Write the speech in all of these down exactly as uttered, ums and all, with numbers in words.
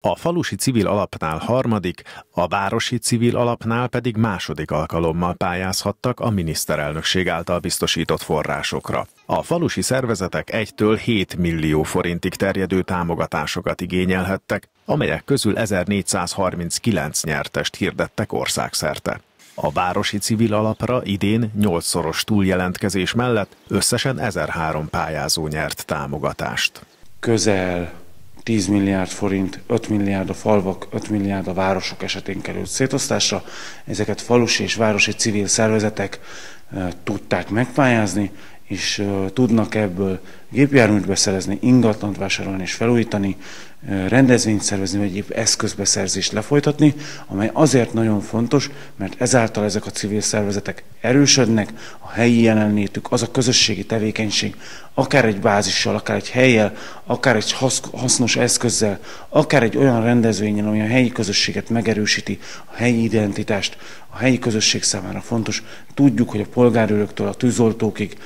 A falusi civil alapnál harmadik, a városi civil alapnál pedig második alkalommal pályázhattak a miniszterelnökség által biztosított forrásokra. A falusi szervezetek egytől hét millió forintig terjedő támogatásokat igényelhettek, amelyek közül ezernégyszázharminckilenc nyertest hirdettek országszerte. A városi civil alapra idén nyolcszoros túljelentkezés mellett összesen ezerhárom pályázó nyert támogatást. Közel tíz milliárd forint, öt milliárd a falvak, öt milliárd a városok esetén került szétosztásra. Ezeket falusi és városi civil szervezetek e, tudták megpályázni, és e, tudnak ebből gépjárműt beszerezni, ingatlant vásárolni és felújítani, e, rendezvényt szervezni, vagy épp eszközbeszerzést lefolytatni, amely azért nagyon fontos, mert ezáltal ezek a civil szervezetek erősödnek, a helyi jelenlétük, az a közösségi tevékenység, akár egy bázissal, akár egy hellyel, akár egy hasznos eszközzel, akár egy olyan rendezvényen, ami a helyi közösséget megerősíti, a helyi identitást, a helyi közösség számára fontos. Tudjuk, hogy a polgárőröktől, a tűzoltókig,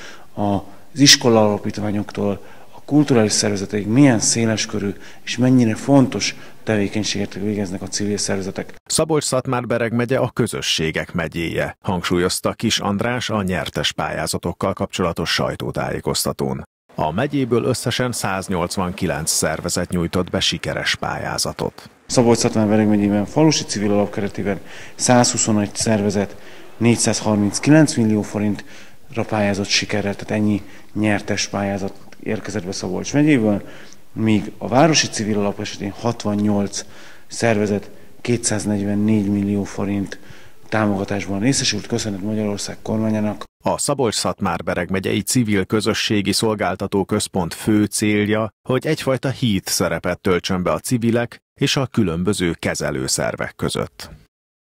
az iskola alapítványoktól, a kulturális szervezeteig milyen széleskörű és mennyire fontos tevékenységet végeznek a civil szervezetek. Szabolcs-Szatmár-Bereg megye a közösségek megyéje, hangsúlyozta Kiss András a nyertes pályázatokkal kapcsolatos sajtótájékoztatón. A megyéből összesen száznyolcvankilenc szervezet nyújtott be sikeres pályázatot. Szabolcs-Szatmár-Bereg megyében falusi civil alap keretében százhuszonegy szervezet négyszázharminckilenc millió forintra pályázott sikerrel, tehát ennyi nyertes pályázat érkezett be Szabolcs megyéből, míg a városi civil alap esetén hatvannyolc szervezet kétszáznegyvennégy millió forint támogatásban részesült, köszönet Magyarország kormányának. A Szabolcs-Szatmár-Bereg megyei civil közösségi szolgáltató központ fő célja, hogy egyfajta híd szerepet töltsön be a civilek és a különböző kezelőszervek között.